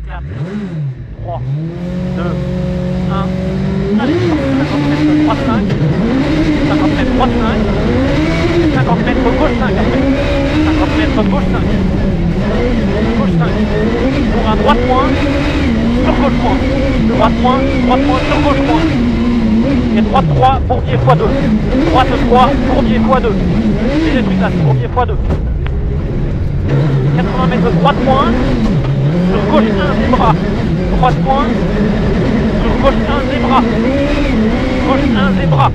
4, 3, 2, 1. Allez, 50 mètres, 3, 5. 50 mètres, 3, 5. 50 mètres, gauche 5 après. 50 mètres, gauche 5. Gauche 5. Pour un droite point, sur gauche point. Droite point, sur gauche point. Et droite 3, bourbier x2. Droite 3, bourbier x2. Et détruisage, bourbier x2. 80 mètres, droite point. Sur gauche 1, zébra. Droite point. Sur gauche 1, zébra. Gauche 1, zébra.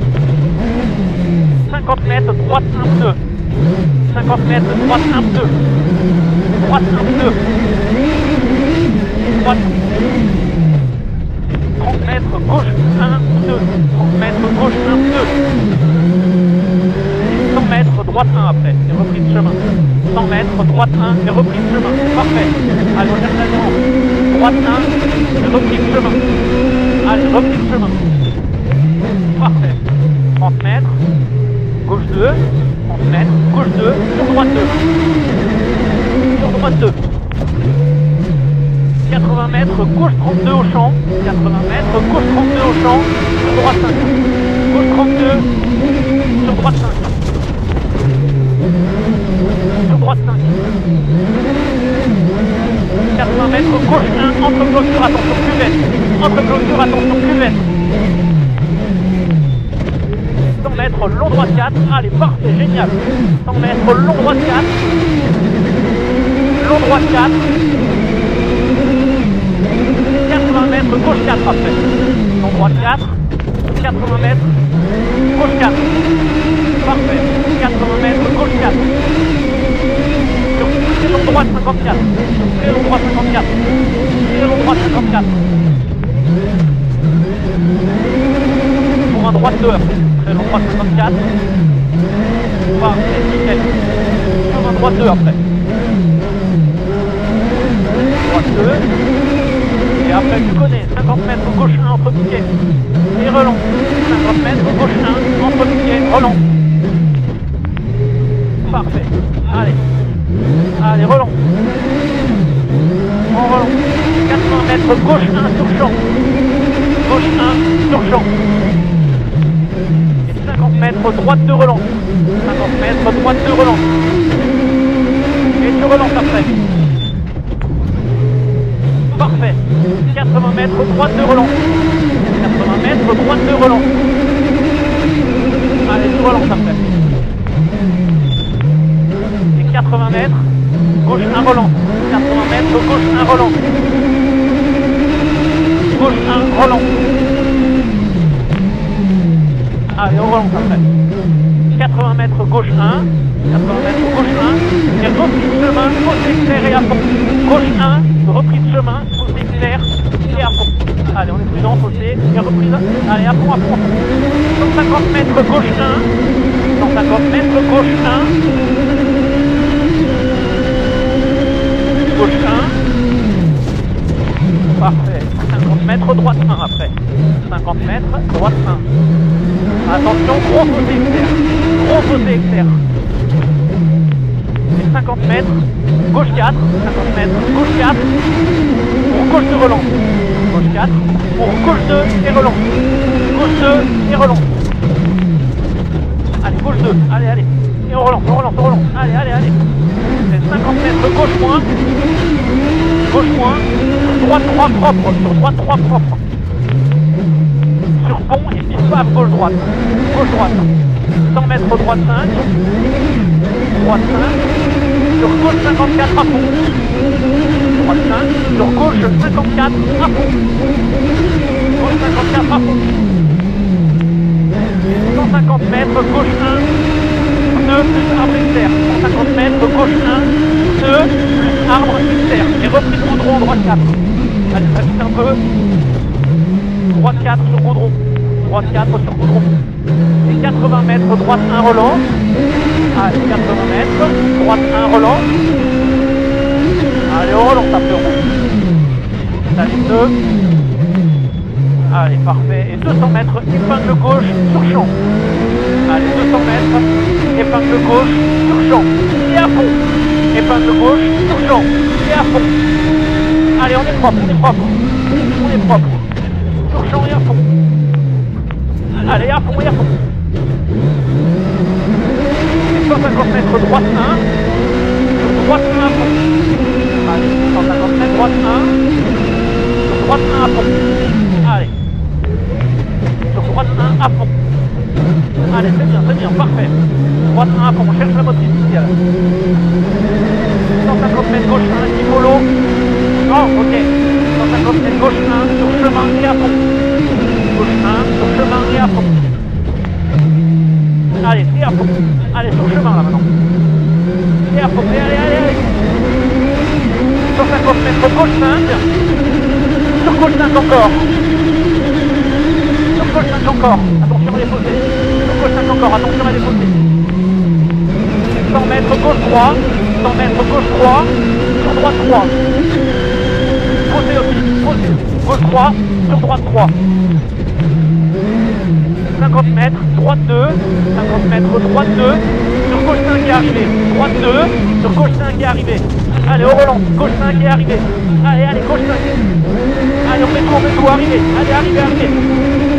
50 mètres, droite 1, pneu. 50 mètres, droite 1, pneu. Droite 1, pneu. Droite. 30 mètres, gauche 1, pneu. 30 mètres, gauche 1, pneu. 100 mètres, droite 1 après, et reprise de chemin. 100 mètres, droite 1, et reprise de chemin. Parfait. Allez, on cherche l'avant. Droite 1, et reprise de chemin. Allez, reprise de chemin. Parfait. 30 mètres, gauche 2. 30 mètres, gauche 2, sur droite 2. Sur droite 2. 80 mètres, gauche 32 au champ. 80 mètres, gauche 32 au champ. Sur droite 5. Gauche 32, sur droite 5. Sur droite 5. 80 mètres, gauche 1, entre clôture, attention cuvette. Entre clôture, attention cuvette. 100 mètres, long droite 4. Allez, parfait, génial. 100 mètres, long droite 4. Long droite 4. 80 mètres, gauche 4 après. Long droite 4. 80 mètres, gauche 4. Parfait. 80 mètres, gauche 4. Sur très long droite 54. Très long droite 54. Très long droite 54. Pour un droite 2 après. Très long droite 54. Parfait, nickel. Sur un droite 2 après. Droite 2. Et après tu connais, 50 mètres gauche 1 entre piquets. Et relance. 50 mètres gauche 1 entre piquets, relance. Parfait. Allez. Allez, relance. On relance. 80 mètres gauche 1 sur champ. Gauche 1 sur champ. 50 mètres, droite de relance. 50 mètres, droite de relance. Et tu relances après. Parfait. 80 mètres, droite de relance. 80 mètres, droite de relance. Allez, tu relances après. Et 80 mètres, gauche 1 relance. 80 mètres, gauche 1 relance. Gauche 1 relance. Allez, on relance après. 80 mètres gauche 1, 80 mètres gauche 1, et reprise de chemin, fausse éclair et à fond. Gauche 1, reprise de chemin, fausse éclair et à fond. Allez, on est prudent, faussé, et reprise, allez, à fond, à fond. 150 mètres gauche 1, 150 mètres gauche 1, gauche 1, parfait. 50 mètres droite 1 après. 50 mètres droite 1. Attention, gros fossé externe. Gros fossé externe. Et 50 mètres, gauche 4. 50 mètres, gauche 4. Pour gauche de relance. Gauche 4. Pour gauche 2 et relance. Gauche 2 et relance. Allez, gauche 2. Allez, allez. Et on relance, on relance, on relance. Allez, allez, allez. C'est 50 mètres, gauche point. Gauche point. Sur droite 3 propre. Sur droite 3 propre. Sur pont et pif-paf, gauche-droite. Gauche-droite. 100 mètres, droite 5. Droite 5. Sur gauche 54 à fond. Droite 5. Sur gauche 54 à fond. Gauche 54 à fond. 150 mètres, gauche 1. Pneu plus arbre externe. 150 mètres, gauche 1. Pneu plus arbre externe. Et reprise goudron, droite 4. Allez, ça vite un peu. Droite 4 sur goudron. Droite 4 sur goudron. Et 80 mètres, droite 1 relance. Allez, 80 mètres, droite 1 relance. Allez, on relance après, on monte. Allez, 2. Allez, parfait. Et 200 mètres, épingle gauche sur champ. Allez, 200 mètres, épingle gauche sur champ. Et à fond. Épingle gauche sur champ. Et à fond. Allez, on est propre, on est propre. On est propre. Sur champ et à fond. Allez, à fond et à fond. 150 mètres droite 1. Sur droite 1 à fond. Allez, 150 mètres droite 1. Sur droite 1 à fond. Allez. Sur droite 1 à fond. Allez, c'est bien, parfait. Droite 1 à fond, on cherche la motrice initiale. 150 mètres gauche 1, qui follow. Oh, ok. 150 mètres gauche 1, sur chemin et à fond. Gauche 1, sur chemin et à fond. Allez, et à fond. Allez, sur chemin là maintenant. Et à fond, allez. 150 mètres gauche 5. Sur gauche 5 encore. Sur gauche 5 encore. Attention à déposer. Sur gauche 5 encore, attention à déposer. 100 mètres gauche 3. 100 mètres gauche 3. Sur droite 3. Posez aussi, posez. Gauche 3, sur droite 3. 50 mètres, droite 2. 50 mètres, droite 2. Sur gauche 5 est arrivé. Droite 2. Sur gauche 5 est arrivé. Allez, au relance. Gauche 5 est arrivé. Allez, gauche 5. Allez, on met tout, arrivé. Allez, arrivé.